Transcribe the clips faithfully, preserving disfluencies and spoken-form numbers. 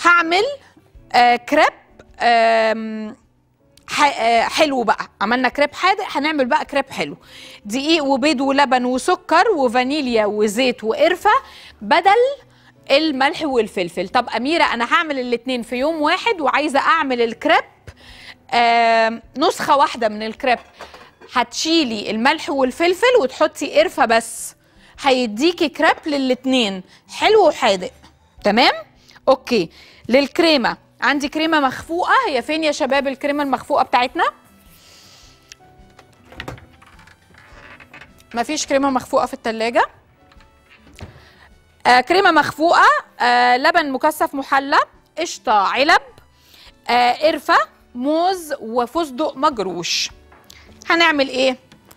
هعمل آه كريب آه حلو بقى. عملنا كريب حادق، هنعمل بقى كريب حلو. دقيق وبيض ولبن وسكر وفانيليا وزيت وقرفه بدل الملح والفلفل. طب أميرة أنا هعمل الاتنين في يوم واحد وعايزة أعمل الكريب آه نسخة واحدة من الكريب. هتشيلي الملح والفلفل وتحطي قرفة بس، هيديكي كريب للاتنين حلو وحادق. تمام؟ أوكي. للكريمة عندي كريمة مخفوقة. هي فين يا شباب الكريمة المخفوقة بتاعتنا؟ مفيش كريمة مخفوقة في التلاجة. آه كريمة مخفوقة، آه لبن مكثف محلى، قشطة علب، آه قرفة، موز وفستق مجروش. هنعمل ايه؟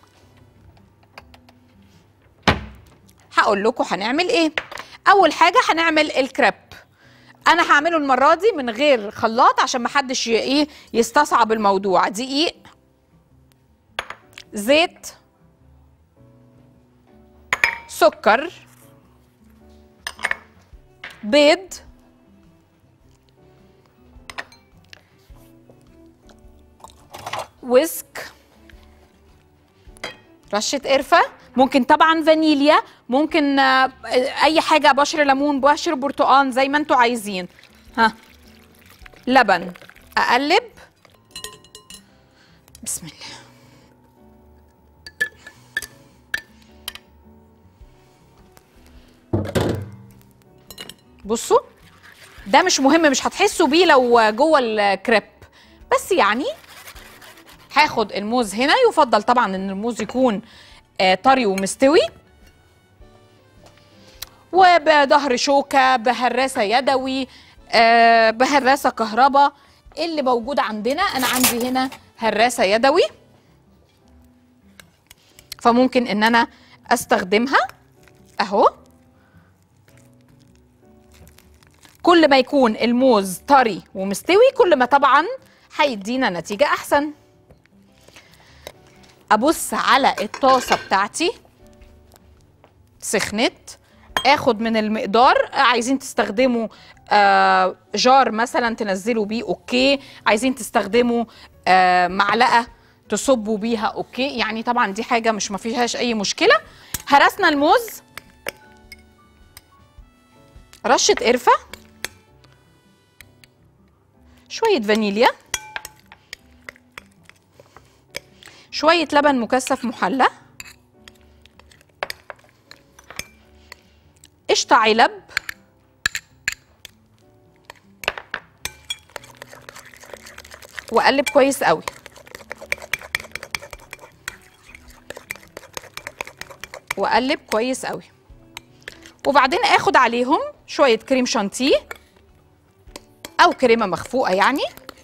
هقول لكم هنعمل ايه. اول حاجة هنعمل الكريب. انا هعمله المرة دي من غير خلاط عشان محدش ايه يستصعب الموضوع. دقيق، زيت، سكر، بيض، ويسك، رشة قرفة، ممكن طبعا فانيليا، ممكن اي حاجة، بشر ليمون، بشر برتقان، زي ما انتوا عايزين. ها، لبن. اقلب. بسم الله. بصوا ده مش مهم، مش هتحسوا بيه لو جوه الكريب، بس يعني هاخد الموز هنا. يفضل طبعا ان الموز يكون آه طري ومستوي، وبظهر شوكه، بهراسه يدوي، آه بهراسه كهرباء، اللي موجود عندنا. انا عندي هنا هراسه يدوي، فممكن ان انا استخدمها اهو. كل ما يكون الموز طري ومستوي كل ما طبعا هيدينا نتيجة أحسن. أبص على الطاسة بتاعتي سخنت، آخد من المقدار. عايزين تستخدموا آه جار مثلا تنزلوا بيه أوكي، عايزين تستخدموا آه معلقة تصبوا بيها أوكي، يعني طبعا دي حاجة مش ما فيهاش أي مشكلة. هرسنا الموز، رشة قرفة، شوية فانيليا، شوية لبن مكثف محلى، قشطة علب، وأقلب كويس قوي. وأقلب كويس قوي. وبعدين اخد عليهم شوية كريم شانتيه او كريمة مخفوقة يعني.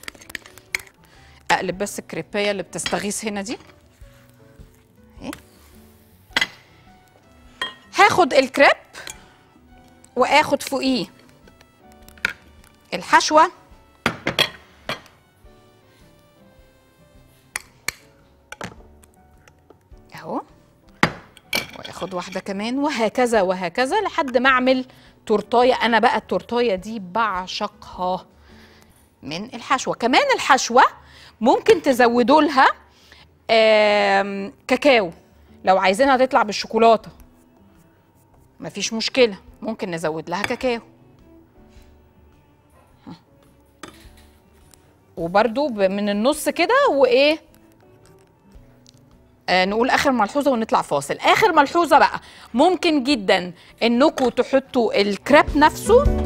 اقلب بس الكريبايه اللي بتستغيث هنا دي. هاخد الكريب واخد فوقيه الحشوة، اهو، واخد واحدة كمان، وهكذا وهكذا لحد ما اعمل تورتايه. انا بقى التورتايه دي بعشقها من الحشوة. كمان الحشوة ممكن تزودوا لها كاكاو، لو عايزينها تطلع بالشوكولاتة مفيش مشكلة، ممكن نزود لها كاكاو. وبرده من النص كده. وايه آه نقول اخر ملحوظه ونطلع فاصل. اخر ملحوظه بقى، ممكن جدا انكم تحطوا الكريب نفسه